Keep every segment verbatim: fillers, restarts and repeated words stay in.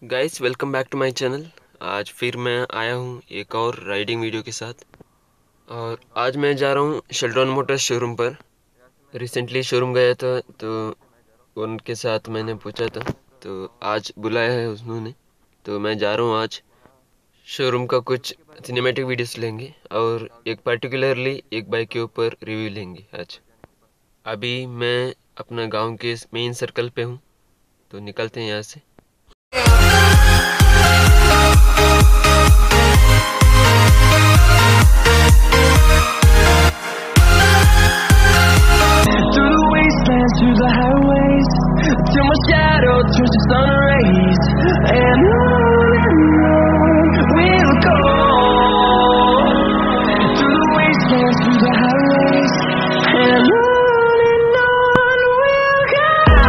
Guys welcome back to my channel. आज फिर मैं आया हूँ एक और राइडिंग वीडियो के साथ। और आज मैं जा रहा हूँ शेल्ड्रॉन मोटर्स शोरूम पर। रिसेंटली शोरूम गया था तो उनके साथ मैंने पूछा था, तो आज बुलाया है उन्होंने, तो मैं जा रहा हूँ आज। शोरूम का कुछ सिनेमैटिक वीडियोस लेंगे और एक पर्टिकुलरली एक बाइक के ऊपर रिव्यू लेंगे आज। अभी मैं अपना गांव के मेन सर्कल पे हूँ, तो निकलते हैं यहाँ से। Through the wastelands, through the highways, till my shadow turns to sun rays, and on and on we'll go. Through the wastelands, through the highways, and on and on we'll go.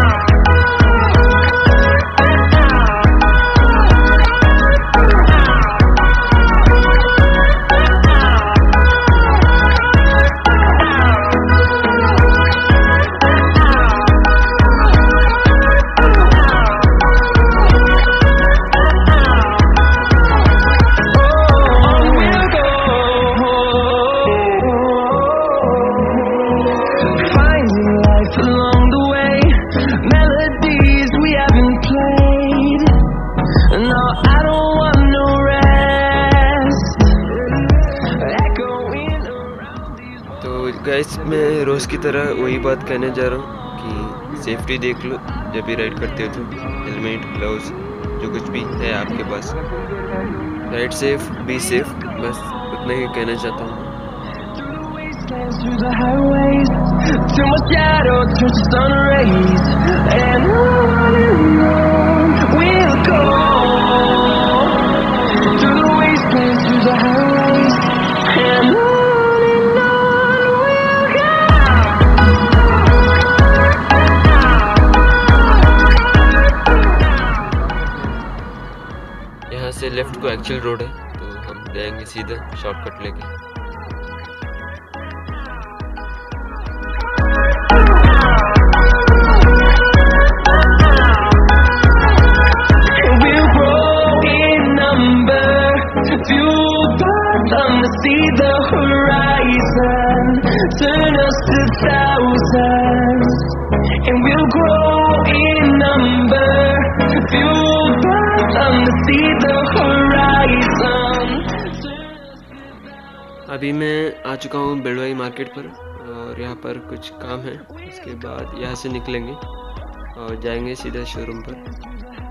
तो guys मैं रोज़ की तरह वही बात कहने जा रहा हूँ कि सेफ्टी देख लो जब भी राइड करते हो, तो हेलमेट, ग्लव्स, जो कुछ भी है आपके पास, राइड सेफ, बी सेफ, बस उतना ही कहना चाहता हूँ। Through the highways, till my shadow turns to sun rays, and on and on we'll go. Through the wastelands, through the highways, and on and on we'll go. यहाँ से left को actual road है, तो हम जाएंगे सीधा shortcut लेके। We'll grow in number, fueled by them to see the horizon, turn us to thousands. And we'll grow in number, fueled by them to see the horizon. अभी मैं आ चुका हूँ बेलवाई मार्केट पर, और यहाँ पर कुछ काम है। उसके बाद यहाँ से निकलेंगे और जाएंगे सीधा शोरूम पर।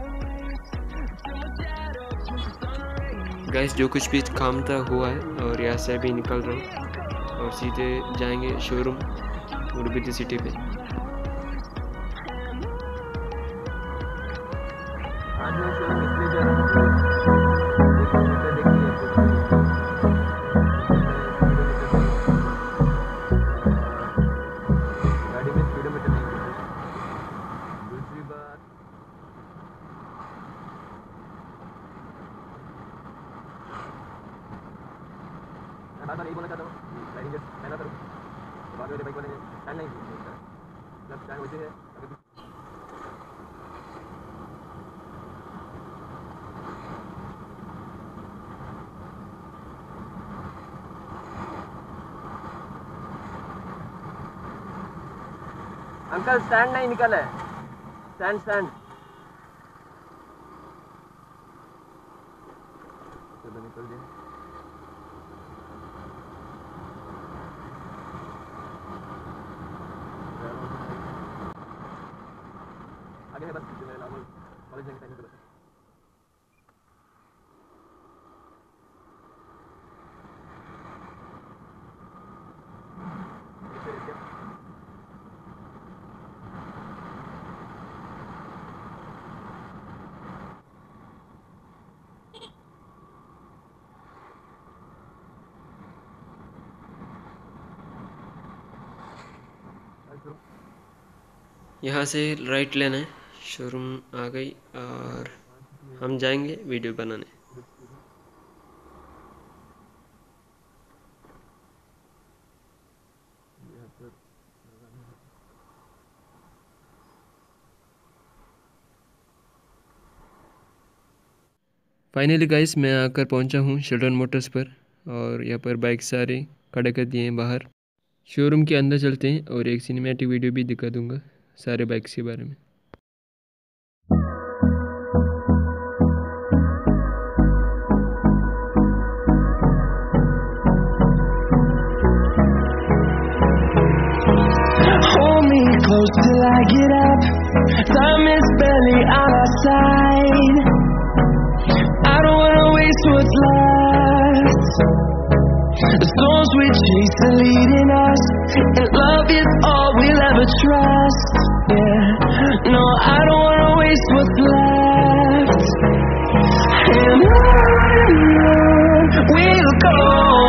गैस जो कुछ भी काम था हुआ है, और यहाँ से अभी निकल रहा हूँ और सीधे जाएंगे शोरूम उडुपी सिटी पे। आज मैं शोरूम इसलिए जा रहा हूँ, गाड़ी में स्पीडोमीटर नहीं है। दूसरी बात, मैं बार बार यही बोलना चाहता हूँ, राइडिंग जब मैं ना करूँ तो बाद में बाइक वाले स्टैंड नहीं जब स्टैंड वैसे है। अंकल स्टैंड नहीं निकल है, स्टैंड स्टैंड चलो निकल जाए। आगे है बस नॉर्मल कॉलेज जाने टाइम पे बस। यहाँ से राइट लेना है, शोरूम आ गई और हम जाएंगे वीडियो बनाने। फाइनली गाइस मैं आकर पहुंचा हूं शेल्टन मोटर्स पर, और यहाँ पर बाइक सारे खड़े कर दिए हैं बाहर। शोरूम के अंदर चलते हैं और एक सिनेमैटिक वीडियो भी दिखा दूंगा सारे बाइक्स के बारे में। Hold me close till I get up. Time is barely on our side. I don't wanna waste what's left. The storms we chase are leading us, and love is all we'll ever trust. Yeah, no, I don't wanna waste what's left. And on we'll go,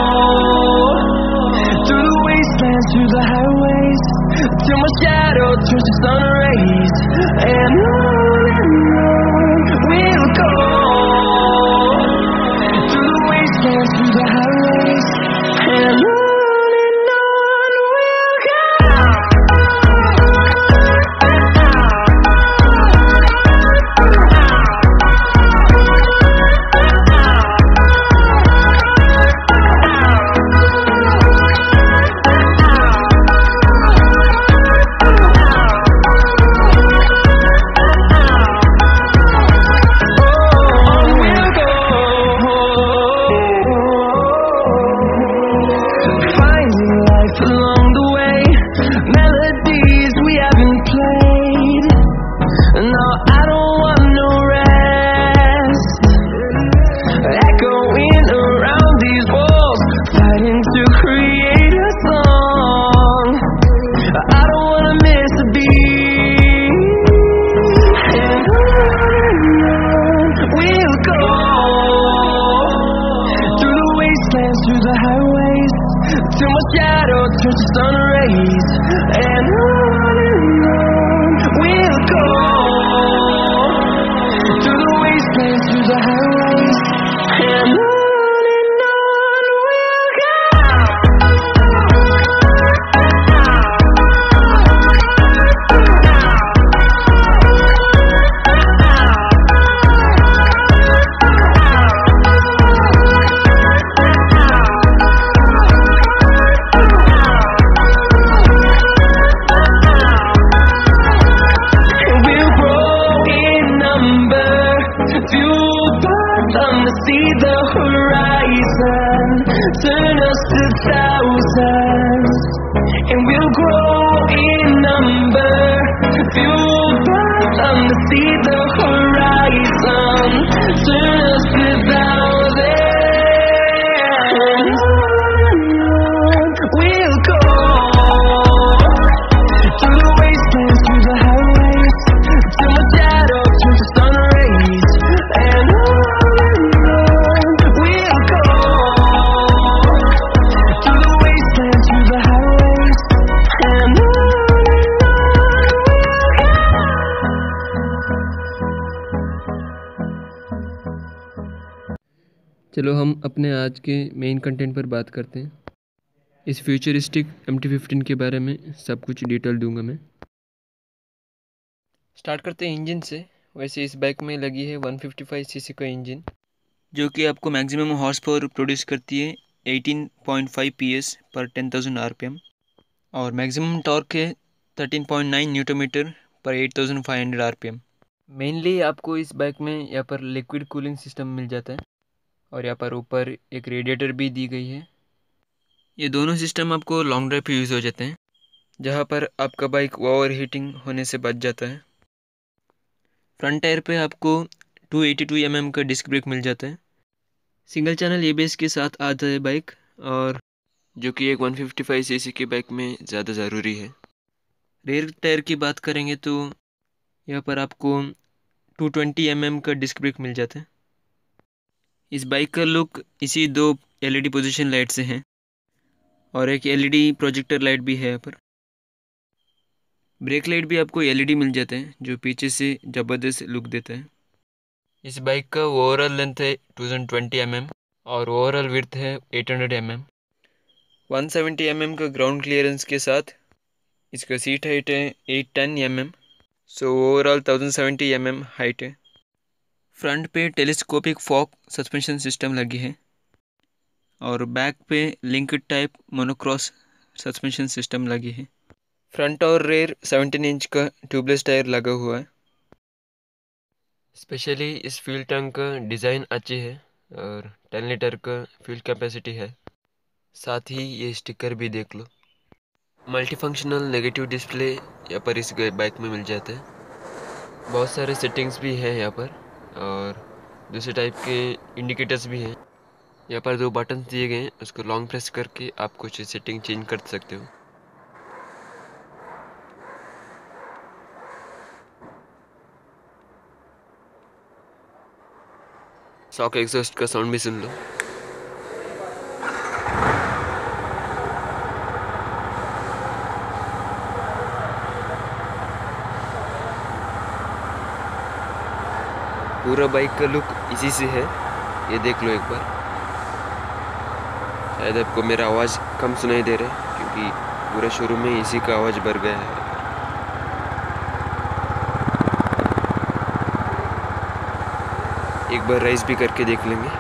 through the wastelands, through the highways, till my shadow turns to sun rays. And on and on we'll go, through the wastelands, through the highways, and on and on we'll go. Through the highways, till my shadow turns to sun rays. And on and on we'll go, through the wastelands, through the highways, and on and on we'll go. See the horizon, turn us to thousands, and we'll grow in number. Fueled by them to see the horizon, turn us to thousands. We'll go through the wastelands, through the highways, till my shadow turns to sun rays. And on चलो हम अपने आज के main content पर बात करते हैं। इस फ्यूचरिस्टिक एम टी फिफ्टीन के बारे में सब कुछ डिटेल दूंगा मैं। स्टार्ट करते हैं इंजन से। वैसे इस बाइक में लगी है वन फिफ्टी फाइव सीसी का इंजन, जो कि आपको मैक्सिमम हॉर्स पावर प्रोड्यूस करती है एटीन पॉइंट फाइव पीएस पर टेन थाउजेंड आरपीएम, और मैक्सिमम टॉर्क है thirteen point nine newton metre पर eight thousand five hundred RPM. Mainly आपको इस बाइक में यहाँ पर लिक्विड कूलिंग सिस्टम मिल जाता है, और यहाँ पर ऊपर एक रेडिएटर भी दी गई है। ये दोनों सिस्टम आपको लॉन्ग ड्राइव पे यूज़ हो जाते हैं, जहाँ पर आपका बाइक ओवर हीटिंग होने से बच जाता है। फ्रंट टायर पे आपको two eighty two M M का डिस्क ब्रेक मिल जाता है। सिंगल चैनल एबीएस के साथ आता है बाइक, और जो कि एक वन फिफ्टी फाइव सीसी की बाइक में ज़्यादा ज़रूरी है। रेयर टायर की बात करेंगे तो यहाँ पर आपको टू ट्वेंटी एम एम का डिस्क ब्रेक मिल जाता है। इस बाइक का लुक इसी दो एलईडी पोजीशन लाइट से है, और एक एलईडी प्रोजेक्टर लाइट भी है यहाँ पर। ब्रेक लाइट भी आपको एलईडी मिल जाते हैं, जो पीछे से ज़बरदस्त लुक देता है। इस बाइक का ओवरऑल लेंथ है two thousand twenty M M, और ओवरऑल विड्थ है eight hundred M M. One seventy M M का ग्राउंड क्लियरेंस के साथ इसका सीट हाइट है eight ten M M, so overall one thousand seventy M M height है। Front पे telescopic fork suspension system लगी है और बैक पे linked type monocross suspension system लगी है। फ्रंट और रेयर सत्रह इंच का ट्यूबलेस टायर लगा हुआ है। स्पेशली इस फ्यूल टैंक का डिज़ाइन अच्छी है और टेन लीटर का फ्यूल कैपेसिटी है। साथ ही ये स्टिकर भी देख लो। मल्टी फंक्शनल नेगेटिव डिस्प्ले यहाँ पर इस बाइक में मिल जाते हैं। बहुत सारे सेटिंग्स भी हैं यहाँ पर और दूसरे टाइप के इंडिकेटर्स भी हैं। यहाँ पर दो बटन दिए गए हैं, उसको लॉन्ग प्रेस करके आप कुछ सेटिंग चेंज कर सकते हो। शॉक एग्जॉस्ट का साउंड भी सुन लो। पूरा बाइक का लुक इसी से है, ये देख लो एक बार। शायद आपको मेरा आवाज़ कम सुनाई दे रहा है क्योंकि पूरे शोरूम में इसी का आवाज़ भर गया है। एक बार राइस भी करके देख लेंगे।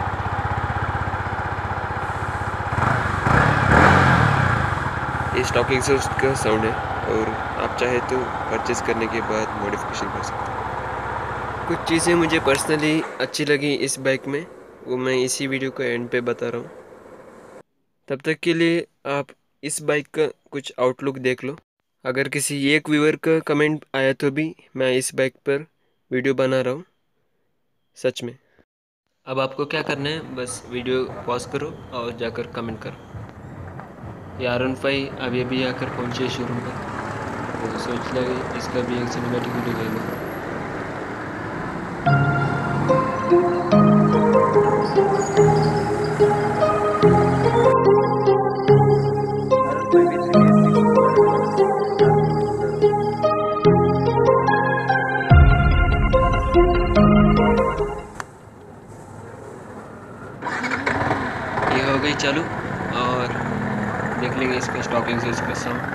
ये स्टॉक एग्जॉस्ट का साउंड है और आप चाहे तो परचेज करने के बाद मॉडिफिकेशन कर सकते हैं। कुछ चीज़ें मुझे पर्सनली अच्छी लगी इस बाइक में, वो मैं इसी वीडियो के एंड पे बता रहा हूँ। तब तक के लिए आप इस बाइक का कुछ आउटलुक देख लो। अगर किसी एक व्यूअर का कमेंट आया तो भी मैं इस बाइक पर वीडियो बना रहा हूँ, सच में। अब आपको क्या करना है, बस वीडियो पॉज करो और जाकर कमेंट करो। ये आर वन फाइव अभी अभी आकर पहुँचे शोरूम पर, तो सोच लगे इसका भी एक सिनेमैटिक वीडियो ले लो। ये हो गई चालू और देख लेंगे इसका स्टॉक एग्जॉस्ट का साउंड।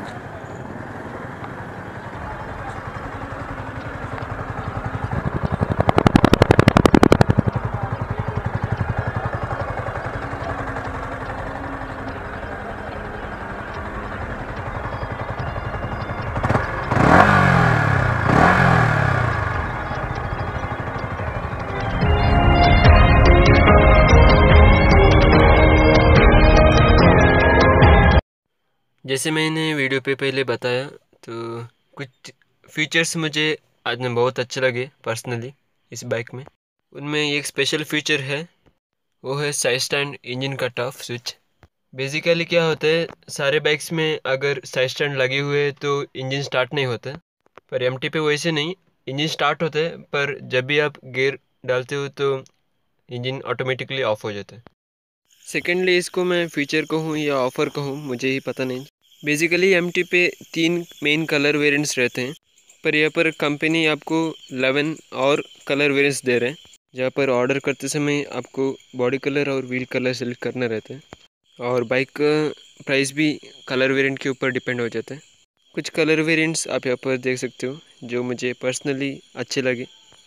जैसे मैंने वीडियो पे पहले बताया, तो कुछ फीचर्स मुझे आज में बहुत अच्छे लगे पर्सनली इस बाइक में। उनमें एक स्पेशल फीचर है, वो है साइड स्टैंड इंजन का टफ स्विच। बेसिकली क्या होता है, सारे बाइक्स में अगर साइड स्टैंड लगे हुए हैं तो इंजन स्टार्ट नहीं होता, पर एमटी पे वैसे नहीं, इंजन स्टार्ट होता है पर जब भी आप गियर डालते हो तो इंजन ऑटोमेटिकली ऑफ हो जाता है। सेकेंडली इसको मैं फीचर कहूँ या ऑफ़र कहूँ मुझे ही पता नहीं। बेसिकली एमटी पे तीन मेन कलर वेरिएंट्स रहते हैं, पर यहाँ पर कंपनी आपको इलेवन और कलर वेरिएंट्स दे रहे हैं, जहाँ पर ऑर्डर करते समय आपको बॉडी कलर और व्हील कलर सेलेक्ट करना रहता है और बाइक का प्राइस भी कलर वेरिएंट के ऊपर डिपेंड हो जाता है। कुछ कलर वेरिएंट्स आप यहाँ पर देख सकते हो जो मुझे पर्सनली अच्छे लगे।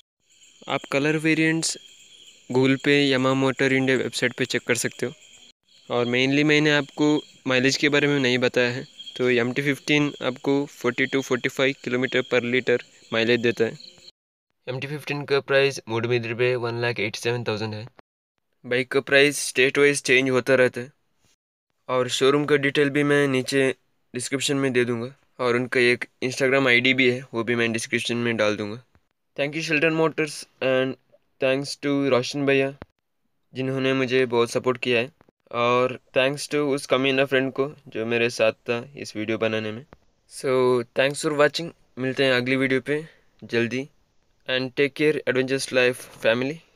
आप कलर वेरिएंट्स गूगल पे यामाहा मोटर इंडिया वेबसाइट पे चेक कर सकते हो। और मेनली मैंने आपको माइलेज के बारे में नहीं बताया है, तो एम टी फिफ्टीन आपको forty two forty five kilometre पर लीटर माइलेज देता है। एम टी फिफ्टीन का प्राइस मूड मीटर पे one lakh eighty seven thousand है। बाइक का प्राइस स्टेट वाइज चेंज होता रहता है और शोरूम का डिटेल भी मैं नीचे डिस्क्रिप्शन में दे दूँगा और उनका एक इंस्टाग्राम आईडी भी है, वो भी मैं डिस्क्रिप्शन में डाल दूँगा। Thank you Shelton motors and thanks to Roshan भैया जिन्होंने मुझे बहुत सपोर्ट किया है, और थैंक्स टू उस कमीना फ्रेंड को जो मेरे साथ था इस वीडियो बनाने में। सो थैंक्स फॉर वाचिंग, मिलते हैं अगली वीडियो पे जल्दी, and take care adventurous life family.